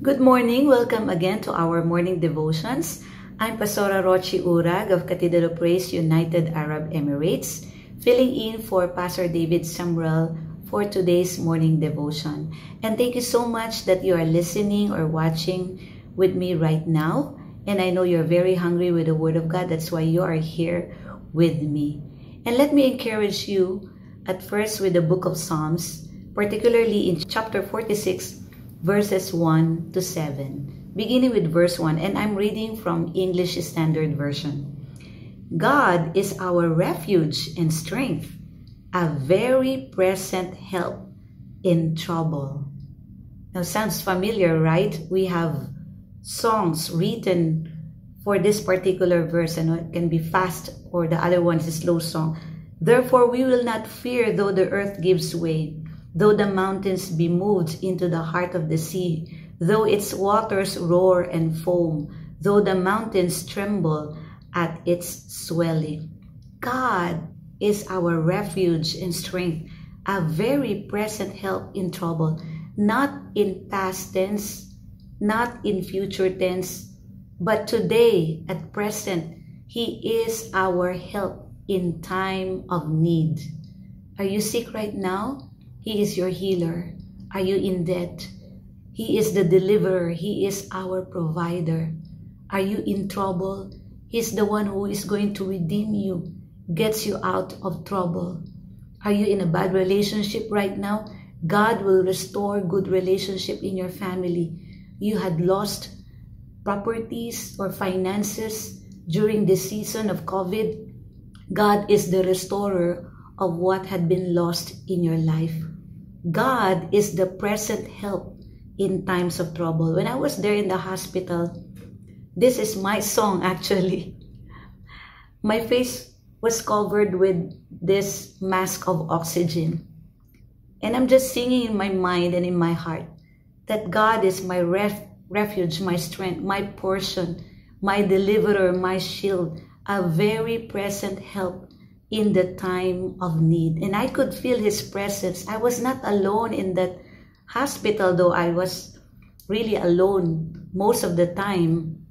Good morning. Welcome again to our morning devotions. I'm Pastora Rochi Urag of Cathedral of Praise, United Arab Emirates, filling in for Pastor David Samuel for today's morning devotion. And thank you so much that you are listening or watching with me right now. And I know you're very hungry with the Word of God. That's why you are here with me. And let me encourage you at first with the book of Psalms, particularly in chapter 46, verses 1 to 7, beginning with verse 1, and I'm reading from English Standard Version. God is our refuge and strength, a very present help in trouble. Now, sounds familiar, right? We have songs written for this particular verse, and it can be fast, or the other one is a slow song. Therefore, we will not fear though the earth gives way, though the mountains be moved into the heart of the sea, though its waters roar and foam, though the mountains tremble at its swelling. God is our refuge and strength, a very present help in trouble, not in past tense, not in future tense, but today, at present, He is our help in time of need. Are you sick right now? He is your healer. Are you in debt? He is the deliverer. He is our provider. Are you in trouble? He's the one who is going to redeem you, gets you out of trouble. Are you in a bad relationship right now? God will restore good relationship in your family. You had lost properties or finances during this season of COVID. God is the restorer of what had been lost in your life. God is the present help in times of trouble. When I was there in the hospital, this is my song actually. My face was covered with this mask of oxygen. And I'm just singing in my mind and in my heart that God is my refuge, my strength, my portion, my deliverer, my shield, a very present help in the time of need. And I could feel His presence. I was not alone in that hospital, though I was really alone most of the time.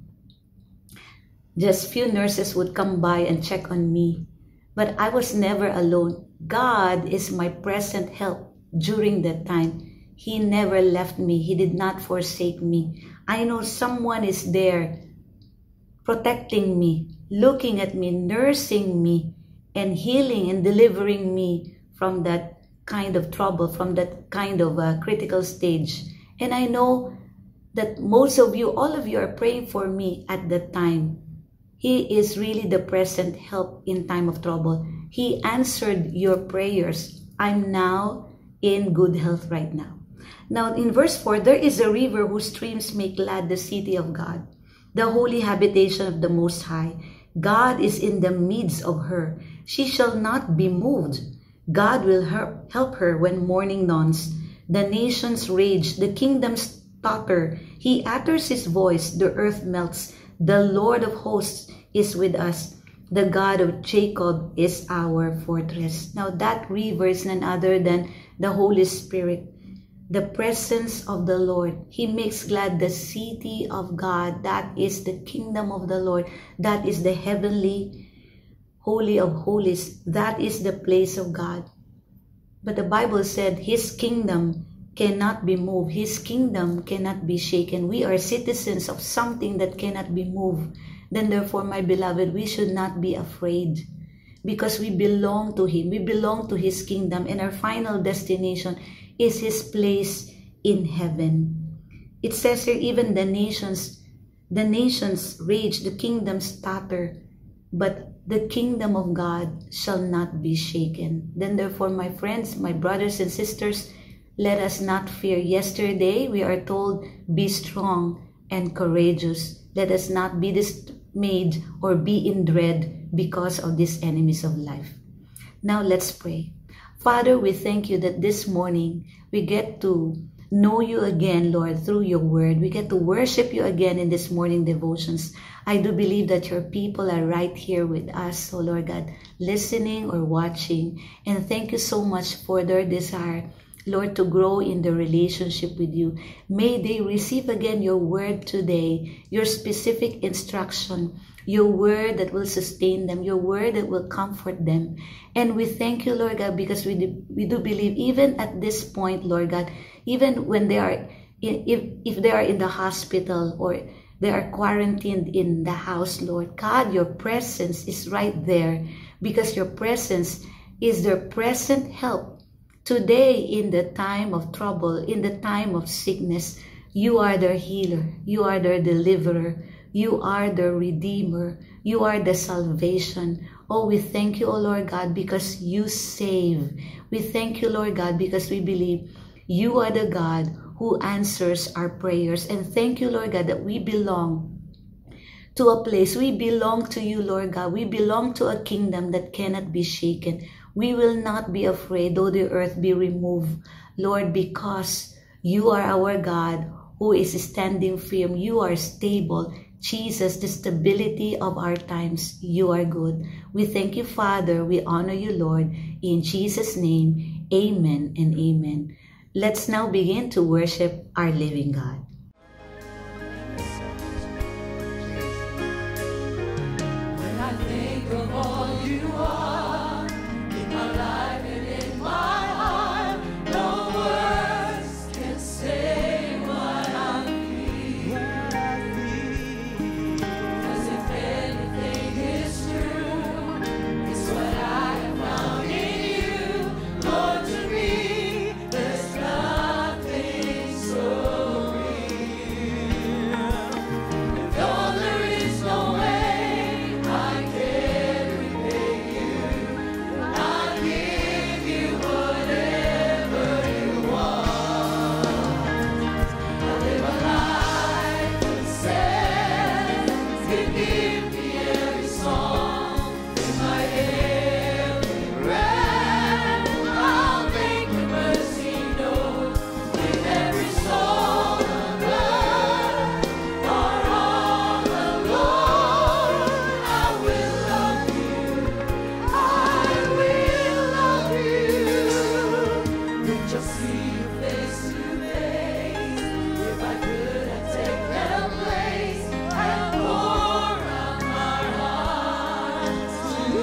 Just few nurses would come by and check on me. But I was never alone. God is my present help during that time. He never left me. He did not forsake me. I know someone is there protecting me, looking at me, nursing me, and healing and delivering me from that kind of trouble, from that kind of critical stage. And I know that most of you, all of you are praying for me at that time. He is really the present help in time of trouble. He answered your prayers. I'm now in good health right now. Now in verse 4, there is a river whose streams make glad the city of God, the holy habitation of the Most High. God is in the midst of her. She shall not be moved. God will help her when morning dawns. The nations rage, the kingdoms totter. He utters His voice, the earth melts. The Lord of hosts is with us. The God of Jacob is our fortress. Now that river is none other than the Holy Spirit, the presence of the Lord. He makes glad the city of God. That is the kingdom of the Lord. That is the heavenly Holy of Holies. That is the place of God. But the Bible said His kingdom cannot be moved. His kingdom cannot be shaken. We are citizens of something that cannot be moved. Then therefore, my beloved, we should not be afraid, because we belong to Him. We belong to His kingdom, and our final destination is His place in heaven. It says here, even the nations rage, the kingdoms totter, but the kingdom of God shall not be shaken. Then therefore, my friends, my brothers and sisters, let us not fear. Yesterday, we are told, be strong and courageous. Let us not be dismayed or be in dread because of these enemies of life. Now let's pray. Father, we thank You that this morning we get to know You again, Lord, through Your word. We get to worship You again in this morning devotions. I do believe that Your people are right here with us, oh Lord God, listening or watching. And thank You so much for their desire Lord, to grow in the relationship with you. May they receive again your word today, your specific instruction, your word that will sustain them, your word that will comfort them. And we thank you, Lord God, because we do believe even at this point, Lord God, even when they are, if they are in the hospital or they are quarantined in the house, Lord God, your presence is right there, because your presence is their present help. Today, in the time of trouble, in the time of sickness, you are their healer, you are their deliverer, you are the redeemer, you are the salvation. Oh, we thank you, oh Lord God, because you save. We thank you, Lord God, because we believe you are the God who answers our prayers. And thank you, Lord God, that we belong to a place. We belong to you, Lord God. We belong to a kingdom that cannot be shaken. We will not be afraid though the earth be removed, Lord, because you are our God who is standing firm. You are stable. Jesus, the stability of our times, you are good. We thank you, Father. We honor you, Lord. In Jesus' name, amen and amen. Let's now begin to worship our living God. When I think of all you are in my life and in my heart, no words can say what I'm feeling. 'Cause if anything is true, it's what I have found in you. Lord, to me, there's nothing so real. And though there is no way I can repay you, I'll give you whatever you want. I live a life that says, give me every song, in my every breath. I'll make your mercy known with every soul of love. For all alone, I will love you. I will love you. Reach just see you face to face. If I could, I'd take that place and pour out my heart to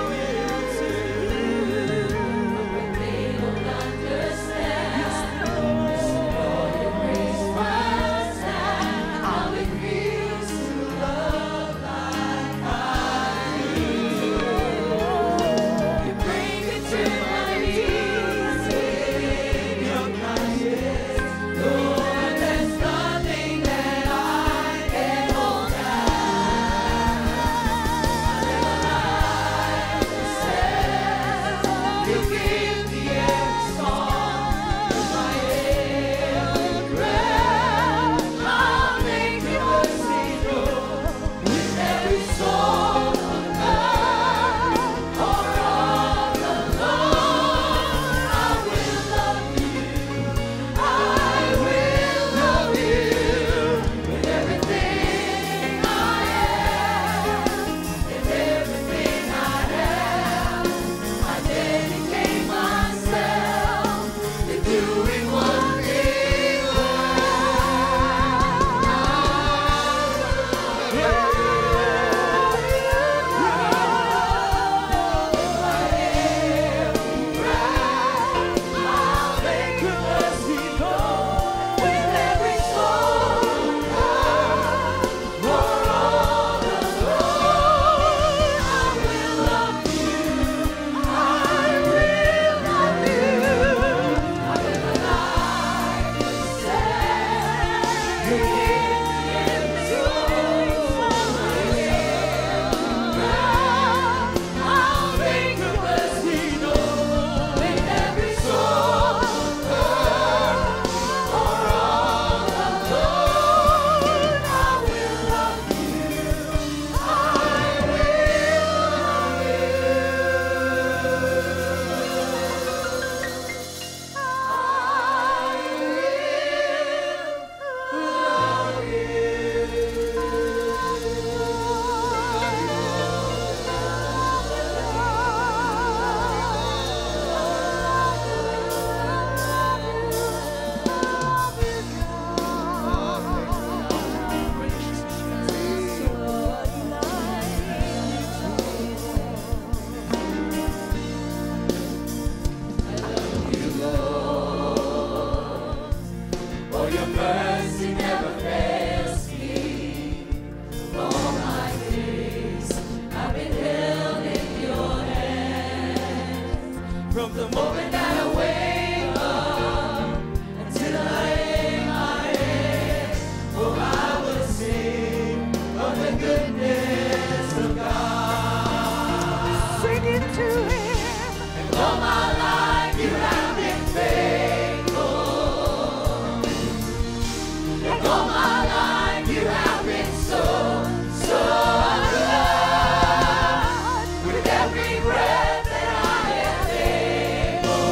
you. But they don't understand. Lord, your grace firsthand. How it feels to love like I do. You bring me to my knees with your kindness. Lord, there's nothing that I can hold back. I live a life that says, you give me every song, my every breath. I'll make your mercy known with every soul of love. For all alone, I will love you. I will love you with everything I am, with everything I have. I dedicate myself to doing one thing I'll make your mercy known with every soul of love. For all alone, I will love you. I will love you. I live a life that says, you give me every soul of love. I'll make your mercy known with every soul of love. For all alone, I will love you. I will love you. mercy never fails me. All my days I've been held in your hand. From the moment that I wake up until I lay my head, oh, I will sing of the goodness of God. Sing it to Him. And all my life you have been faithful. And all my life you have been so, so good. With every breath that I am able,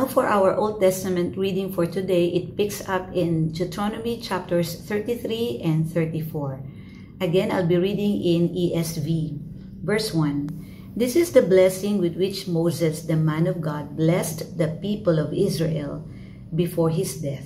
for our Old Testament reading for today, it picks up in Deuteronomy chapters 33 and 34. Again, I'll be reading in ESV. Verse 1. This is the blessing with which Moses, the man of God, blessed the people of Israel before his death.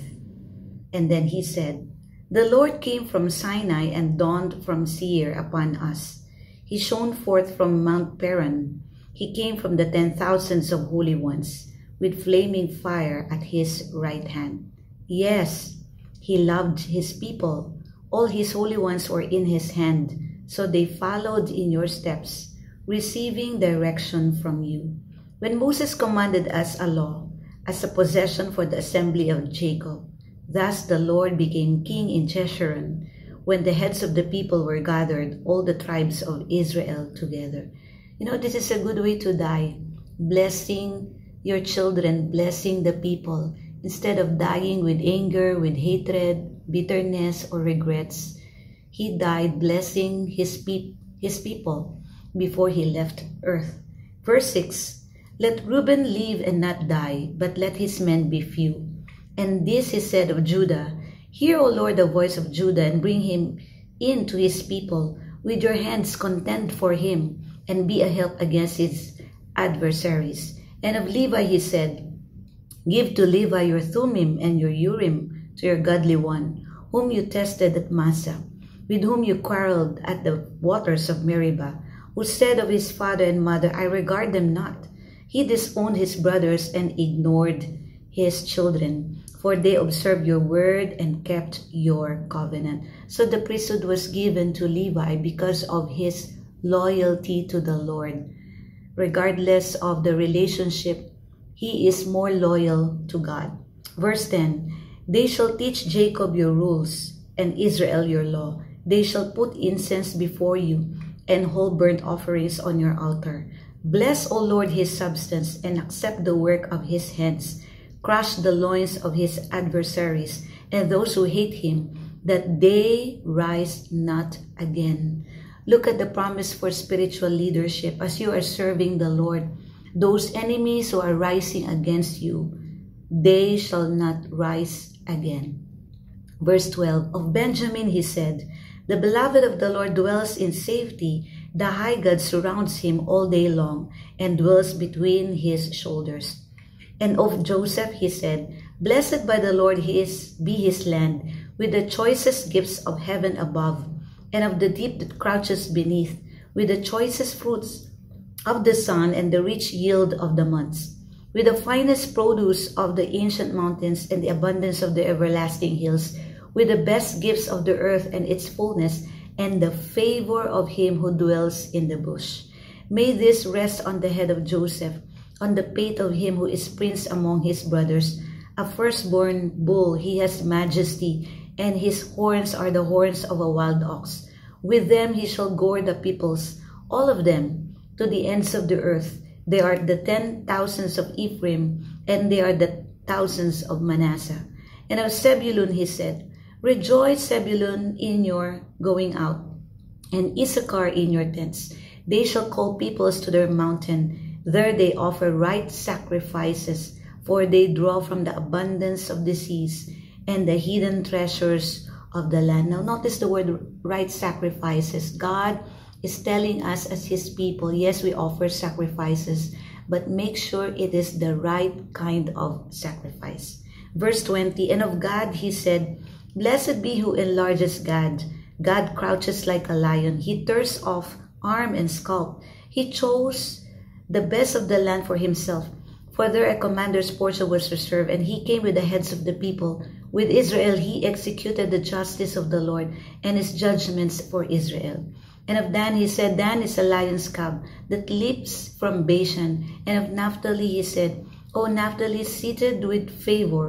And then he said, The Lord came from Sinai and dawned from Seir upon us. He shone forth from Mount Paran. He came from the 10,000s of holy ones, with flaming fire at his right hand. Yes, he loved his people. All his holy ones were in his hand, so they followed in your steps, receiving direction from you. When Moses commanded us a law, as a possession for the assembly of Jacob, thus the Lord became king in Jeshurun, when the heads of the people were gathered, all the tribes of Israel together. You know, this is a good way to die, blessing your children, blessing the people, instead of dying with anger, with hatred, bitterness, or regrets. He died blessing his people before he left earth. Verse 6, Let Reuben live and not die, but let his men be few. And this he said of Judah, Hear, O Lord, the voice of Judah, and bring him in to his people. With your hands contend for him, and be a help against his adversaries. And of Levi he said, Give to Levi your Thummim and your Urim to your godly one, whom you tested at Massah, with whom you quarreled at the waters of Meribah, who said of his father and mother, I regard them not. He disowned his brothers and ignored his children, for they observed your word and kept your covenant. So the priesthood was given to Levi because of his loyalty to the Lord. Regardless of the relationship, he is more loyal to God. Verse 10, They shall teach Jacob your rules, and Israel your law. They shall put incense before you, and whole burnt offerings on your altar. Bless, O Lord, his substance, and accept the work of his hands. Crush the loins of his adversaries, and those who hate him, that they rise not again. Look at the promise for spiritual leadership as you are serving the Lord. Those enemies who are rising against you, they shall not rise again. Verse 12, Of Benjamin he said, The beloved of the Lord dwells in safety. The high God surrounds him all day long and dwells between his shoulders. And of Joseph he said, Blessed by the Lord be his land, with the choicest gifts of heaven above, and of the deep that crouches beneath, with the choicest fruits of the sun and the rich yield of the months, with the finest produce of the ancient mountains and the abundance of the everlasting hills, with the best gifts of the earth and its fullness, and the favor of him who dwells in the bush. May this rest on the head of Joseph, on the pate of him who is prince among his brothers. A firstborn bull, he has majesty, and his horns are the horns of a wild ox. With them he shall gore the peoples, all of them, to the ends of the earth. They are the 10,000s of Ephraim, and they are the thousands of Manasseh. And of Zebulun he said, Rejoice, Zebulun, in your going out, and Issachar in your tents. They shall call peoples to their mountain. There they offer right sacrifices, for they draw from the abundance of the seas and the hidden treasures of the land. Now notice the word right sacrifices. God is telling us as his people, yes, we offer sacrifices, but make sure it is the right kind of sacrifice. Verse 20, And of God he said, Blessed be who enlarges God. God crouches like a lion. He tears off arm and scalp. He chose the best of the land for himself. For there a commander's portion was reserved, and he came with the heads of the people. With Israel he executed the justice of the Lord and his judgments for Israel. And of Dan he said, Dan is a lion's cub that leaps from Bashan. And of Naphtali he said, O Naphtali, sated with favor,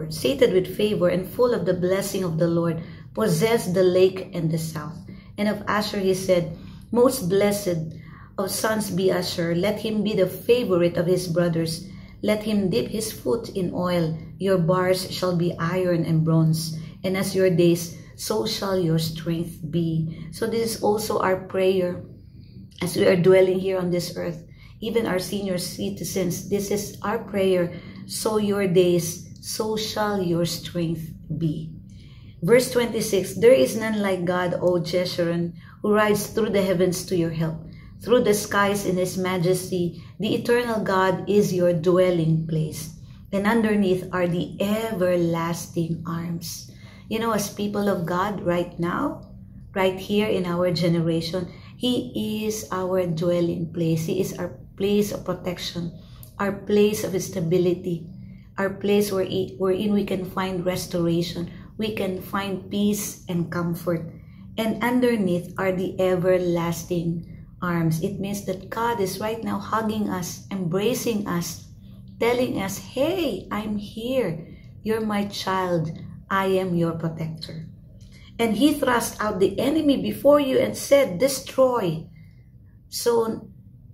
and full of the blessing of the Lord, possess the lake and the south. And of Asher he said, Most blessed of sons be Asher, let him be the favorite of his brothers. Let him dip his foot in oil. Your bars shall be iron and bronze, and as your days, so shall your strength be. So this is also our prayer as we are dwelling here on this earth. Even our senior citizens, this is our prayer, so your days, so shall your strength be. Verse 26, there is none like God, O Jeshurun, who rides through the heavens to your help. Through the skies in his majesty, the eternal God is your dwelling place. And underneath are the everlasting arms. You know, as people of God right now, right here in our generation, he is our dwelling place. He is our place of protection, our place of stability, our place wherein we can find restoration, we can find peace and comfort. And underneath are the everlasting arms. It means that God is right now hugging us, embracing us, telling us, hey, I'm here. You're my child. I am your protector. And he thrust out the enemy before you and said, destroy. So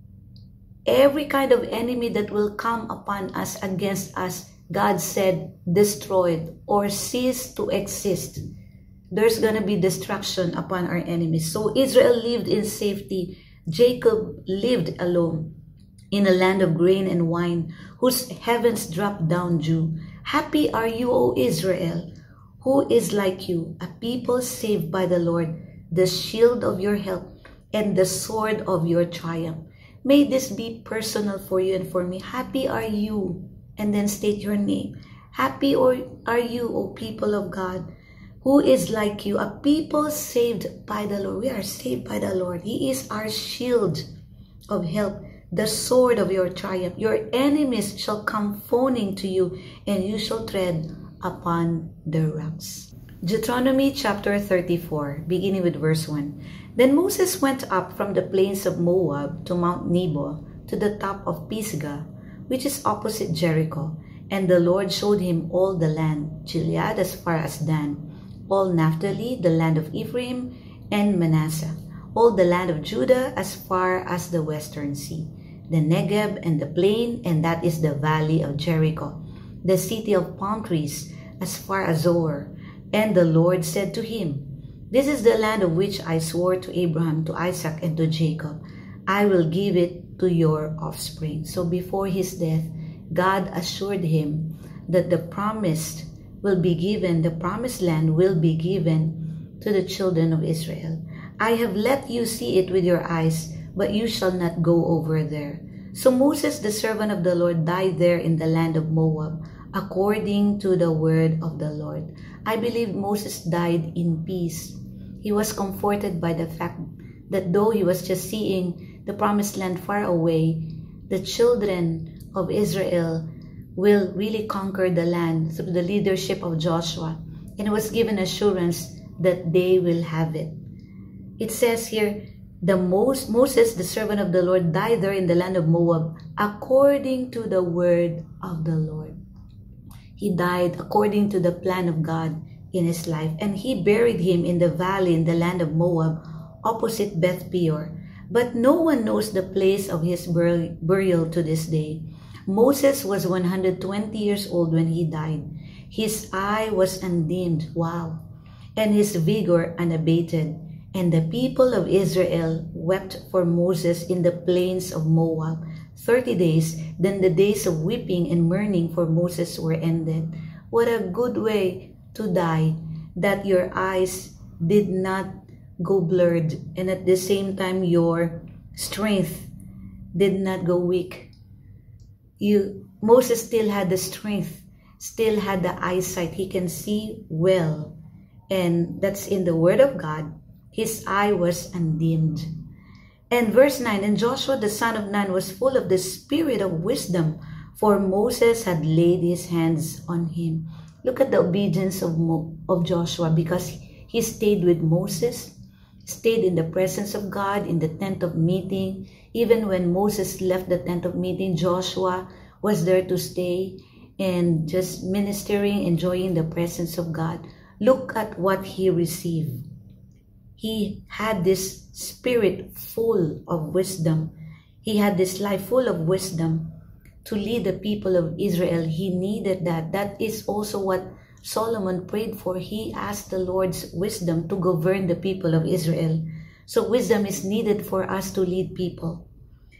every kind of enemy that will come upon us, against us, God said, destroyed or cease to exist. There's going to be destruction upon our enemies. So Israel lived in safety. Jacob lived alone in a land of grain and wine, whose heavens dropped down dew. Happy are you, O Israel, who is like you, a people saved by the Lord, the shield of your help and the sword of your triumph. May this be personal for you and for me. Happy are you, and then state your name. Happy are you, O people of God, who is like you, a people saved by the Lord. We are saved by the Lord. He is our shield of help, the sword of your triumph. Your enemies shall come fawning to you, and you shall tread upon the rocks. Deuteronomy chapter 34, beginning with verse 1. Then Moses went up from the plains of Moab to Mount Nebo, to the top of Pisgah, which is opposite Jericho. And the Lord showed him all the land, Gilead as far as Dan, all Naphtali, the land of Ephraim and Manasseh, all the land of Judah as far as the western sea, the Negeb and the plain, and that is the valley of Jericho, the city of palm trees as far as Zoar. And the Lord said to him, this is the land of which I swore to Abraham, to Isaac, and to Jacob. I will give it to your offspring. So before his death, God assured him that the promised land will be given to the children of Israel. I have let you see it with your eyes, but you shall not go over there. So Moses, the servant of the Lord, died there in the land of Moab, according to the word of the Lord. I believe Moses died in peace. He was comforted by the fact that though he was just seeing the promised land far away, the children of Israel will really conquer the land through the leadership of Joshua, and was given assurance that they will have it. It says here, Moses, the servant of the Lord, died there in the land of Moab, according to the word of the Lord. He died according to the plan of God in his life, and he buried him in the valley in the land of Moab, opposite Beth Peor. But no one knows the place of his burial to this day. Moses was 120 years old when he died. His eye was undimmed, wow, and his vigor unabated. And the people of Israel wept for Moses in the plains of Moab 30 days. Then the days of weeping and mourning for Moses were ended. What a good way to die, that your eyes did not go blurred, and at the same time your strength did not go weak. Moses still had the strength, still had the eyesight. He can see well, and that's in the word of God. His eye was undimmed. And verse 9, and Joshua the son of Nun was full of the spirit of wisdom, for Moses had laid his hands on him. Look at the obedience of Joshua, because he stayed with Moses, stayed in the presence of God in the tent of meeting. Even when Moses left the tent of meeting, Joshua was there to stay and just ministering, enjoying the presence of God. Look at what he received. He had this spirit full of wisdom. He had this life full of wisdom to lead the people of Israel. He needed that. That is also what Solomon prayed for. He asked the Lord's wisdom to govern the people of Israel. So wisdom is needed for us to lead people.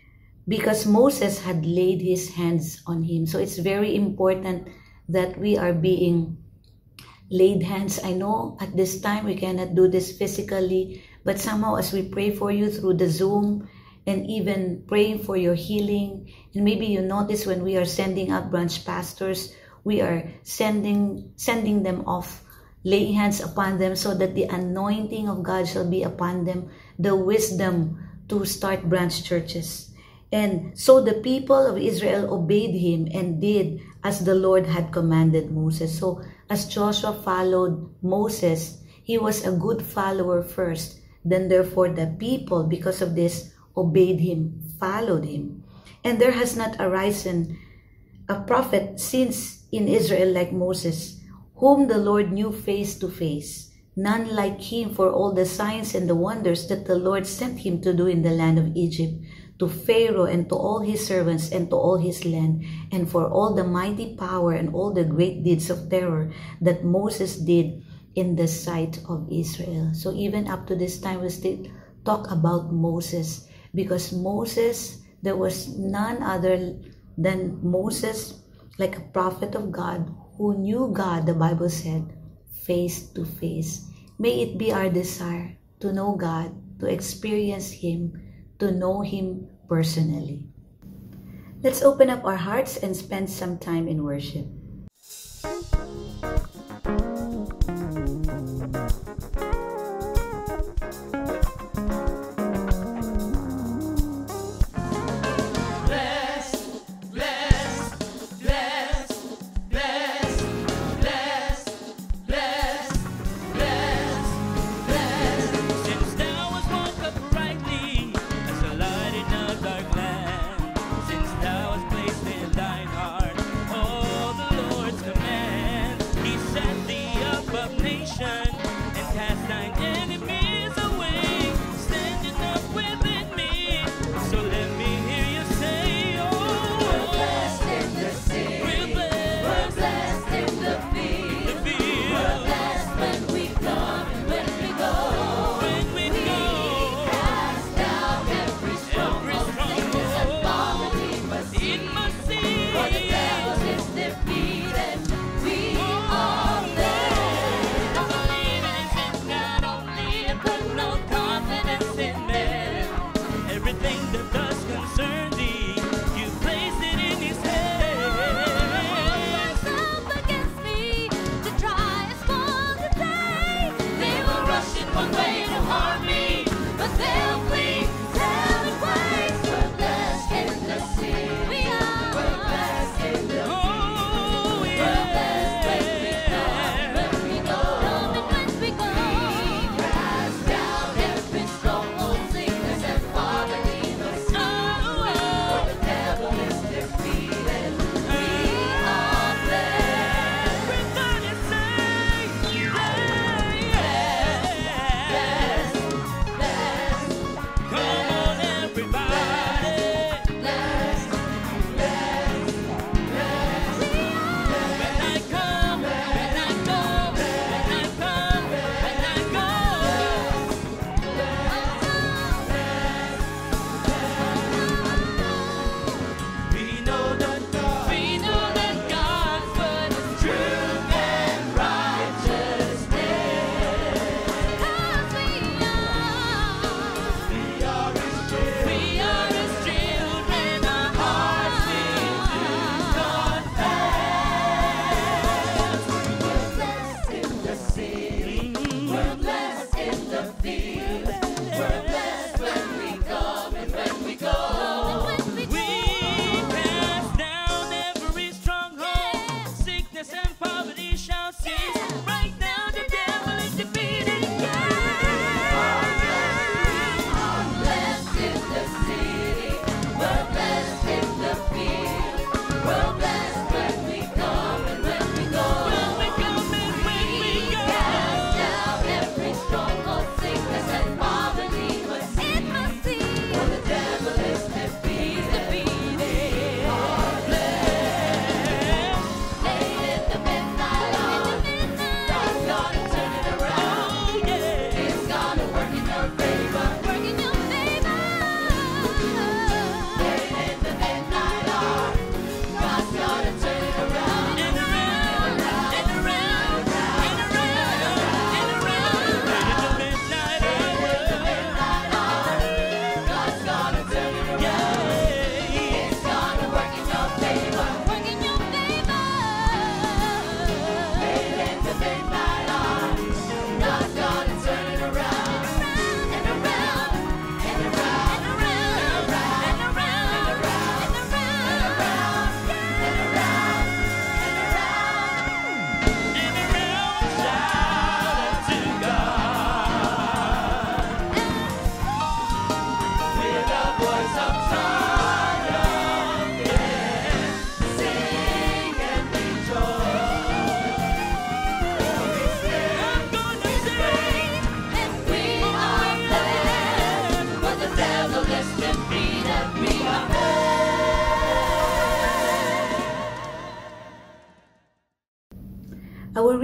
because Moses had laid his hands on him. So it's very important that we are being laid hands. I know at this time we cannot do this physically, but somehow as we pray for you through the Zoom and even praying for your healing, and maybe you notice when we are sending out branch pastors, we are sending them off, laying hands upon them so that the anointing of God shall be upon them, the wisdom to start branch churches. And so the people of Israel obeyed him and did as the Lord had commanded Moses. So as Joshua followed Moses, he was a good follower first. Then therefore the people, because of this, obeyed him, followed him. And there has not arisen a prophet since in Israel like Moses, whom the Lord knew face to face. None like him for all the signs and the wonders that the Lord sent him to do in the land of Egypt, to Pharaoh and to all his servants and to all his land, and for all the mighty power and all the great deeds of terror that Moses did in the sight of Israel. So even up to this time, we still talk about Moses, because Moses, there was none other than Moses, like a prophet of God, who knew God, the Bible said, face to face. May it be our desire to know God, to experience him, to know him personally. Let's open up our hearts and spend some time in worship.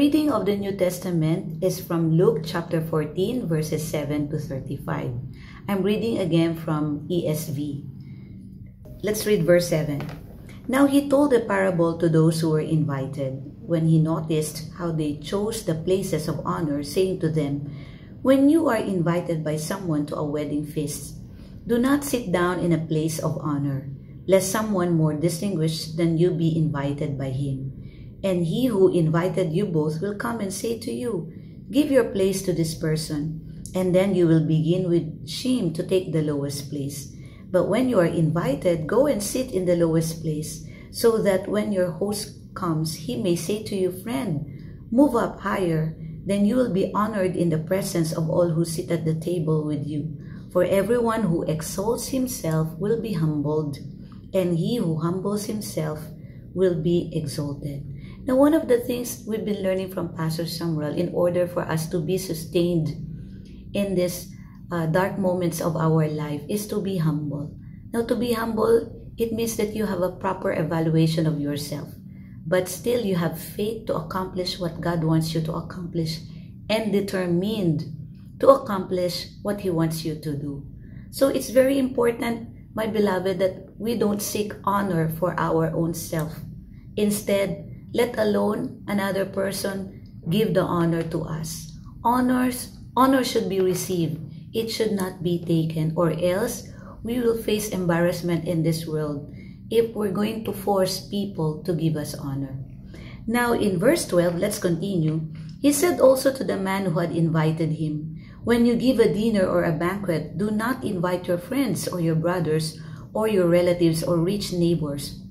reading of the New Testament is from Luke chapter 14, verses 7 to 35. I'm reading again from ESV. Let's read verse 7. Now he told a parable to those who were invited, when he noticed how they chose the places of honor, saying to them, "When you are invited by someone to a wedding feast, do not sit down in a place of honor, lest someone more distinguished than you be invited by him. And he who invited you both will come and say to you, 'Give your place to this person,' and then you will begin with shame to take the lowest place. But when you are invited, go and sit in the lowest place, so that when your host comes, he may say to you, 'Friend, move up higher.' Then you will be honored in the presence of all who sit at the table with you. For everyone who exalts himself will be humbled, and he who humbles himself will be exalted." Now, one of the things we've been learning from Pastor Samuel, in order for us to be sustained in these dark moments of our life, is to be humble. Now, to be humble, it means that you have a proper evaluation of yourself, but still you have faith to accomplish what God wants you to accomplish, and determined to accomplish what He wants you to do. So it's very important, my beloved, that we don't seek honor for our own self. Instead, let alone another person give the honor to us. Honor should be received. It should not be taken, or else we will face embarrassment in this world if we're going to force people to give us honor. Now in verse 12, let's continue. He said also to the man who had invited him, "When you give a dinner or a banquet, do not invite your friends or your brothers or your relatives or rich neighbors,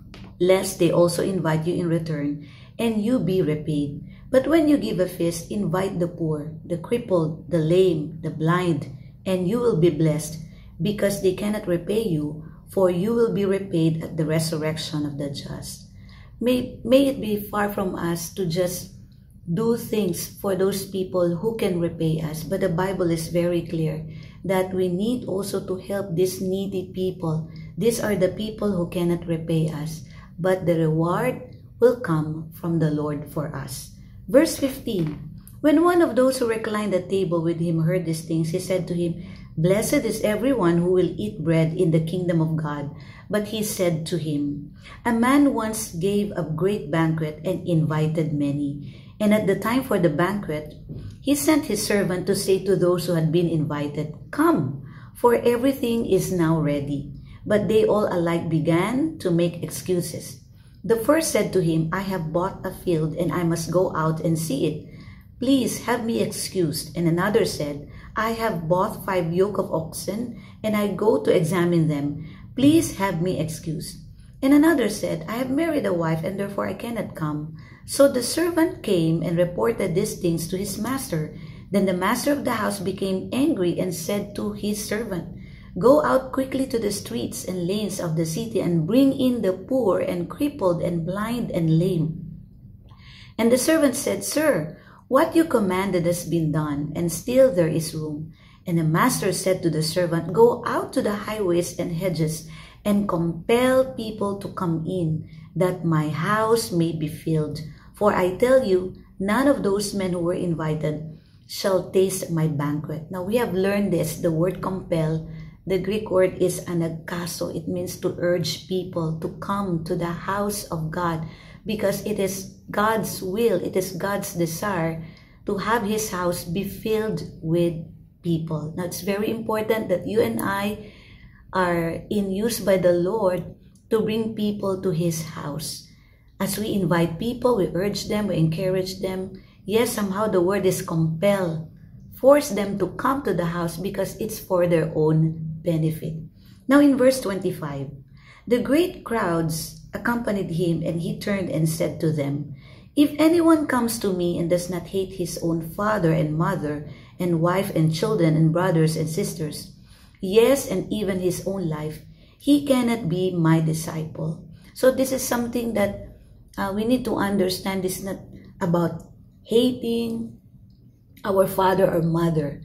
lest they also invite you in return and you be repaid. But when you give a feast, invite the poor, the crippled, the lame, the blind, and you will be blessed, because they cannot repay you, for you will be repaid at the resurrection of the just." May it be far from us to just do things for those people who can repay us, but the Bible is very clear that we need also to help these needy people. These are the people who cannot repay us, but the reward will come from the Lord for us. Verse 15, when one of those who reclined at table with him heard these things, he said to him, "Blessed is everyone who will eat bread in the kingdom of God." But he said to him, "A man once gave a great banquet and invited many. And at the time for the banquet, he sent his servant to say to those who had been invited, 'Come, for everything is now ready.' But they all alike began to make excuses. The first said to him, 'I have bought a field and I must go out and see it. Please have me excused.' And another said, 'I have bought 5 yoke of oxen and I go to examine them. Please have me excused.' And another said, 'I have married a wife and therefore I cannot come.' So the servant came and reported these things to his master. Then the master of the house became angry and said to his servant, 'Go out quickly to the streets and lanes of the city and bring in the poor and crippled and blind and lame.' And the servant said, 'Sir, what you commanded has been done, and still there is room.' And the master said to the servant, 'Go out to the highways and hedges and compel people to come in, that my house may be filled. For I tell you, none of those men who were invited shall taste my banquet.'" Now we have learned this, the word compel. The Greek word is anagkaso. It means to urge people to come to the house of God, because it is God's will, it is God's desire to have His house be filled with people. Now it's very important that you and I are in use by the Lord to bring people to His house. As we invite people, we urge them, we encourage them. Yes, somehow the word is compel. Force them to come to the house because it's for their own benefit. Now in verse 25, the great crowds accompanied him, and he turned and said to them, "If anyone comes to me and does not hate his own father and mother and wife and children and brothers and sisters, yes, and even his own life, he cannot be my disciple." So this is something that we need to understand. This is not about hating our father or mother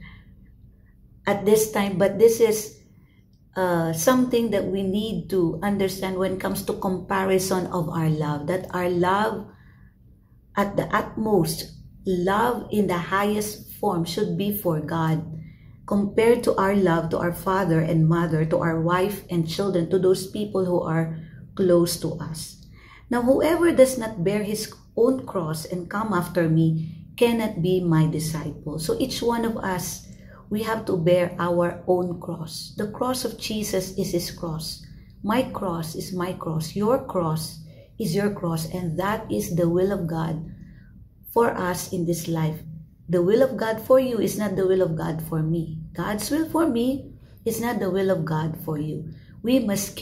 at this time, but this is something that we need to understand when it comes to comparison of our love, that our love at the utmost, love in the highest form should be for God, compared to our love to our father and mother, to our wife and children, to those people who are close to us. Now, whoever does not bear his own cross and come after me cannot be my disciple. So each one of us, we have to bear our own cross. The cross of Jesus is his cross. My cross is my cross. Your cross is your cross. And that is the will of God for us in this life. The will of God for you is not the will of God for me. God's will for me is not the will of God for you. We must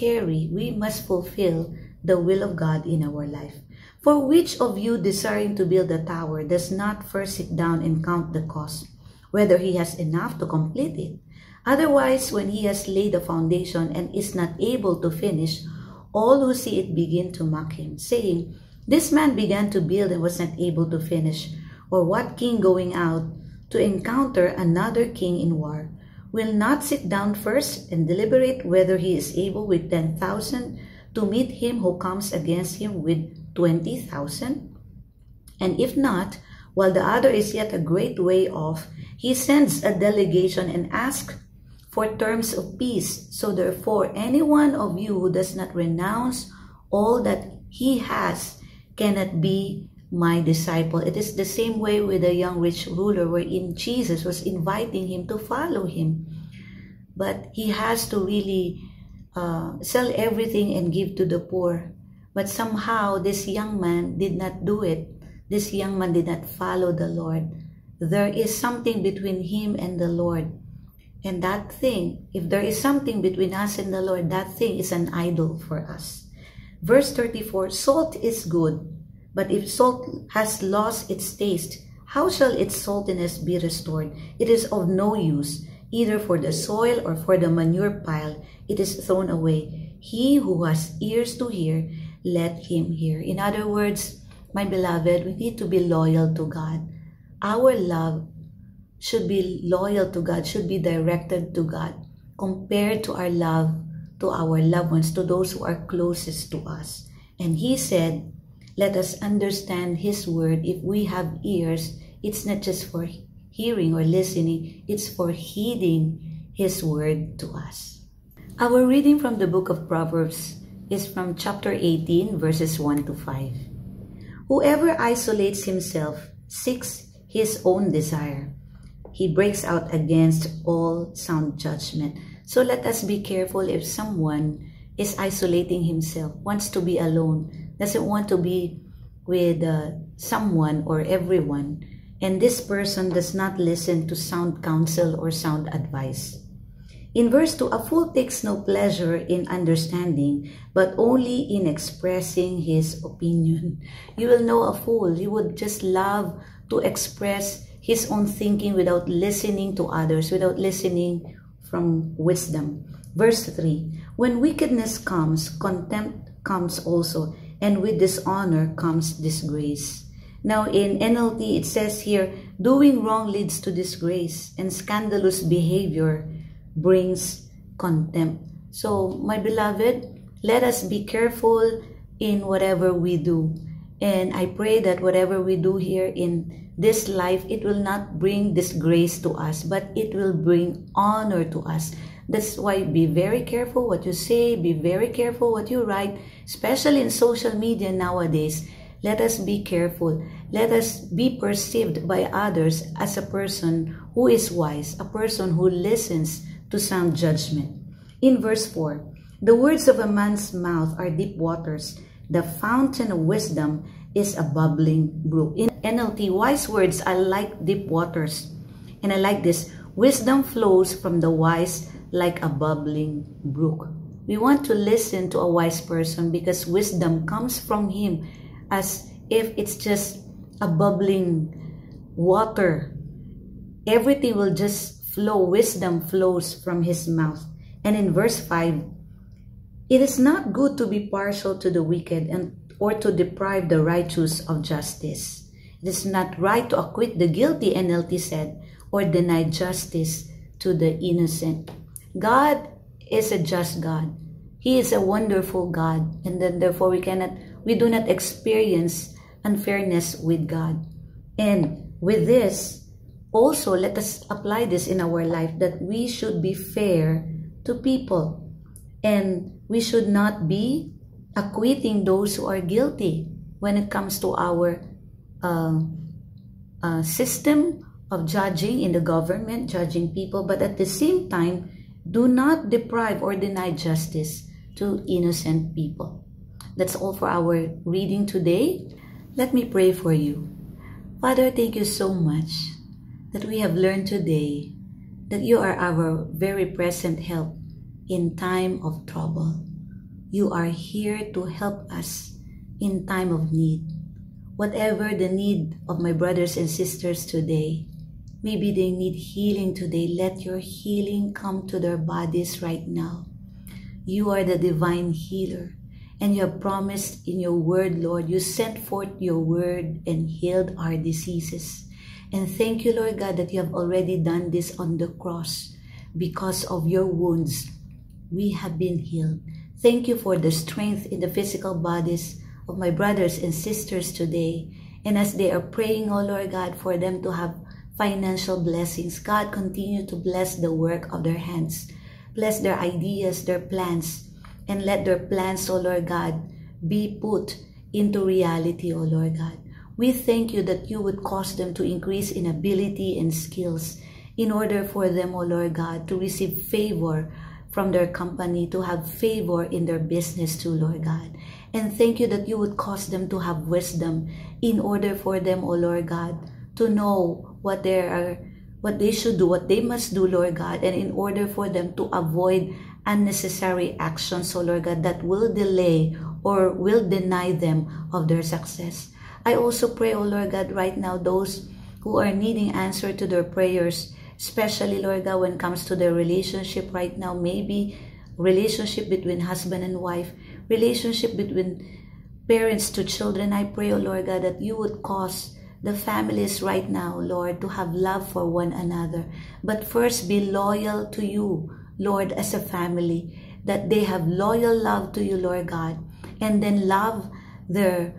fulfill the will of God in our life. For which of you desiring to build a tower does not first sit down and count the cost, whether he has enough to complete it? Otherwise, when he has laid a foundation and is not able to finish, all who see it begin to mock him, saying, "This man began to build and was not able to finish." Or what king going out to encounter another king in war will not sit down first and deliberate whether he is able with 10,000 to meet him who comes against him with 20,000? And if not, while the other is yet a great way off, he sends a delegation and asks for terms of peace. So therefore, any one of you who does not renounce all that he has cannot be my disciple. It is the same way with the young rich ruler, wherein Jesus was inviting him to follow him. But he has to really sell everything and give to the poor. But somehow this young man did not do it. This young man did not follow the Lord. There is something between him and the Lord. And that thing, if there is something between us and the Lord, that thing is an idol for us. Verse 34, salt is good, but if salt has lost its taste, how shall its saltiness be restored? It is of no use, either for the soil or for the manure pile. It is thrown away. He who has ears to hear, let him hear. In other words, my beloved, we need to be loyal to God. Our love should be loyal to God, should be directed to God, compared to our love to our loved ones, to those who are closest to us. And he said, let us understand his word. If we have ears, it's not just for hearing or listening, it's for heeding his word to us. Our reading from the book of Proverbs is from chapter 18, verses 1 to 5. Whoever isolates himself seeks his own desire. He breaks out against all sound judgment. So let us be careful if someone is isolating himself, wants to be alone, doesn't want to be with someone or everyone, and this person does not listen to sound counsel or sound advice. In verse 2, a fool takes no pleasure in understanding, but only in expressing his opinion. You will know a fool. He would just love to express his own thinking without listening to others, without listening from wisdom. Verse 3, when wickedness comes, contempt comes also, and with dishonor comes disgrace. Now in NLT, it says here, doing wrong leads to disgrace, and scandalous behavior brings contempt. So, my beloved, let us be careful in whatever we do. And I pray that whatever we do here in this life, it will not bring disgrace to us, but it will bring honor to us. That's why be very careful what you say, be very careful what you write, especially in social media nowadays. Let us be careful. Let us be perceived by others as a person who is wise, a person who listens to sound judgment. In verse 4, the words of a man's mouth are deep waters. The fountain of wisdom is a bubbling brook. In NLT, wise words are like deep waters. And I like this. Wisdom flows from the wise like a bubbling brook. We want to listen to a wise person because wisdom comes from him as if it's just a bubbling water. Everything will just flow. Wisdom flows from his mouth. And in verse 5, it is not good to be partial to the wicked or to deprive the righteous of justice. It is not right to acquit the guilty, NLT said, or deny justice to the innocent. God is a just God. He is a wonderful God, and then therefore we do not experience unfairness with God. And with this, also let us apply this in our life, that we should be fair to people. And we should not be acquitting those who are guilty when it comes to our system of judging in the government, judging people. But at the same time, do not deprive or deny justice to innocent people. That's all for our reading today. Let me pray for you. Father, thank you so much that we have learned today that you are our very present help in time of trouble. You are here to help us in time of need. Whatever the need of my brothers and sisters today, maybe they need healing today. Let your healing come to their bodies right now. You are the divine healer, and you have promised in your word, Lord, you sent forth your word and healed our diseases. And thank you, Lord God, that you have already done this on the cross. Because of your wounds, we have been healed. Thank you for the strength in the physical bodies of my brothers and sisters today. And as they are praying, oh Lord God, for them to have financial blessings, God, continue to bless the work of their hands. Bless their ideas, their plans, and let their plans, oh Lord God, be put into reality, oh Lord God. We thank you that you would cause them to increase in ability and skills in order for them, oh Lord God, to receive favor from their company, to have favor in their business too, Lord God. And thank you that you would cause them to have wisdom in order for them, oh Lord God, to know what they should do, what they must do, Lord God, and in order for them to avoid unnecessary actions, oh Lord God, that will delay or will deny them of their success. I also pray, oh Lord God, right now, those who are needing answer to their prayers, especially, Lord God, when it comes to their relationship right now, maybe relationship between husband and wife, relationship between parents to children. I pray, oh Lord God, that you would cause the families right now, Lord, to have love for one another. But first, be loyal to you, Lord, as a family, that they have loyal love to you, Lord God, and then love their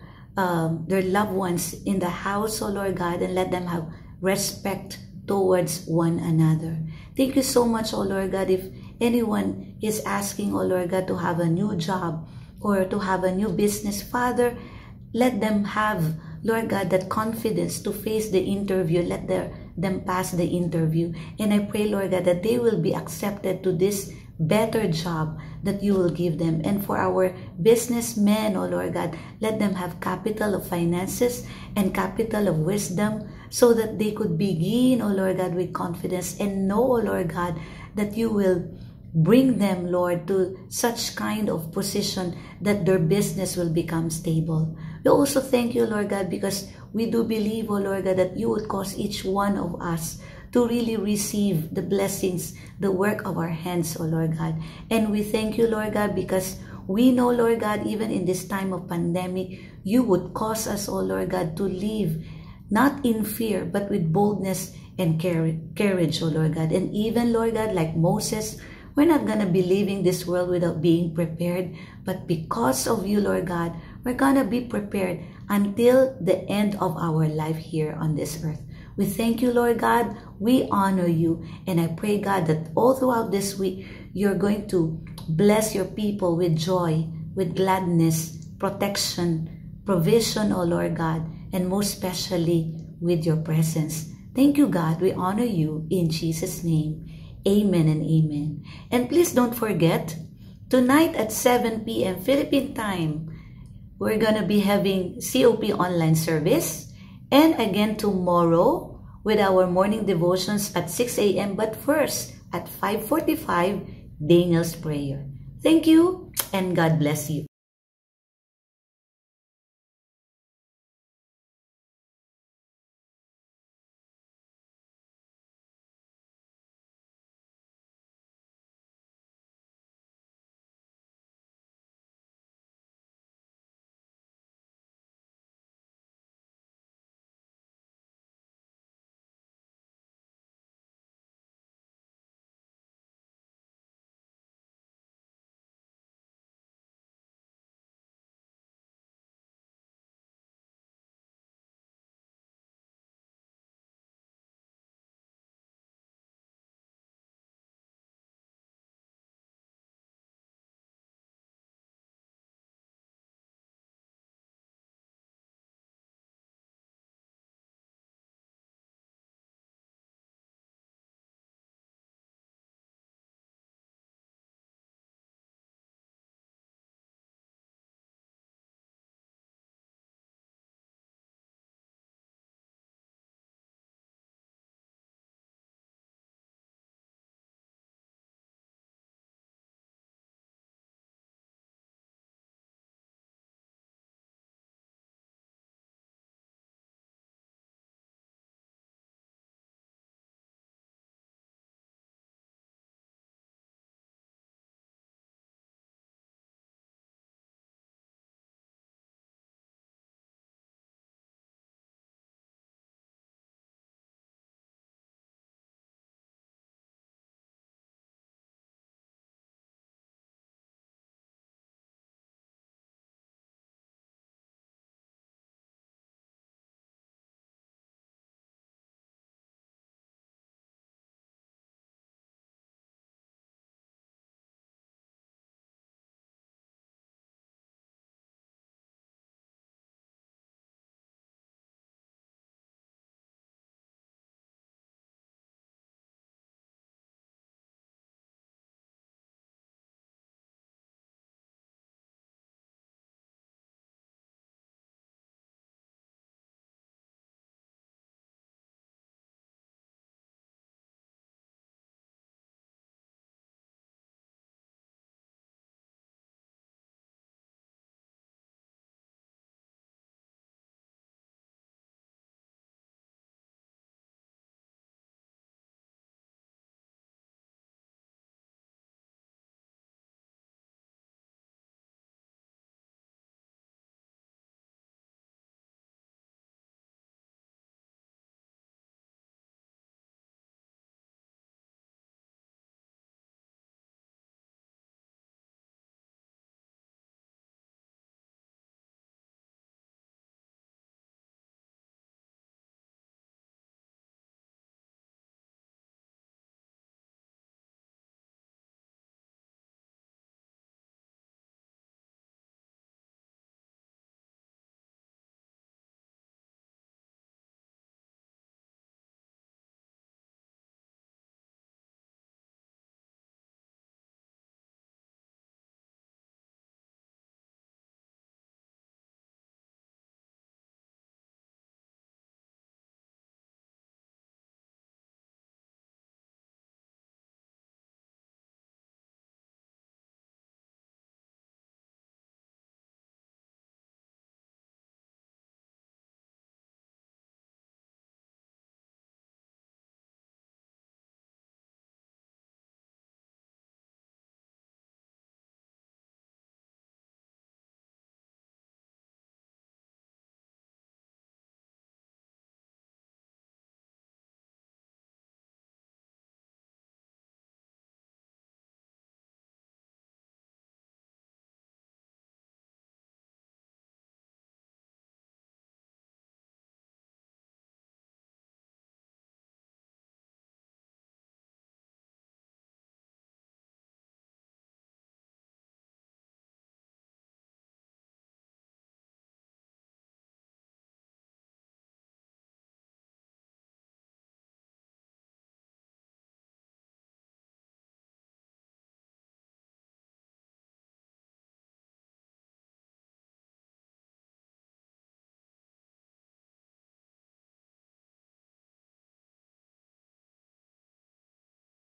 loved ones in the house, oh Lord God, and let them have respect towards one another. Thank you so much, oh Lord God. If anyone is asking, oh Lord God, to have a new job or to have a new business, Father, let them have, Lord God, that confidence to face the interview. Let them pass the interview. And I pray, Lord God, that they will be accepted to this better job that you will give them. And for our businessmen, oh Lord God, let them have capital of finances and capital of wisdom so that they could begin, oh Lord God, with confidence and know, oh Lord God, that you will bring them, Lord, to such kind of position that their business will become stable. We also thank you, Lord God, because we do believe, oh Lord God, that you would cause each one of us to really receive the blessings, the work of our hands, oh Lord God. And we thank you, Lord God, because we know, Lord God, even in this time of pandemic, you would cause us, oh Lord God, to live not in fear, but with boldness and courage, oh Lord God. And even, Lord God, like Moses, we're not going to be leaving this world without being prepared. But because of you, Lord God, we're going to be prepared until the end of our life here on this earth. We thank you, Lord God. We honor you. And I pray, God, that all throughout this week, you're going to bless your people with joy, with gladness, protection, provision, oh Lord God, and most especially with your presence. Thank you, God. We honor you in Jesus' name. Amen and amen. And please don't forget, tonight at 7 p.m. Philippine time, we're going to be having COP online service. And again tomorrow with our morning devotions at 6 a.m. But first, at 5:45, Daniel's prayer. Thank you and God bless you.